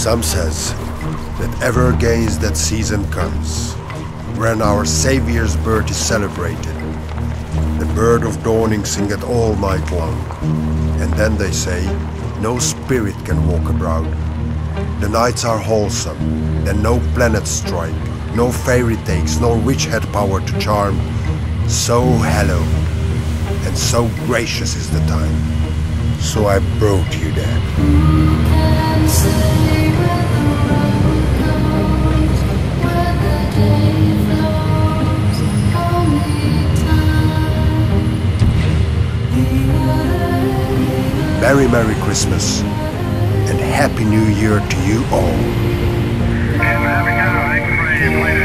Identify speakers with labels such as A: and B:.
A: Some says that ever against that season comes, when our Saviour's birth is celebrated. The bird of dawning singeth all night long, and then they say, no spirit can walk abroad. The nights are wholesome, then no planets strike, no fairy takes, no witch had power to charm. So hallowed, and so gracious is the time. So I brought you that. Merry, Merry Christmas, and Happy New Year to you all.
B: And having a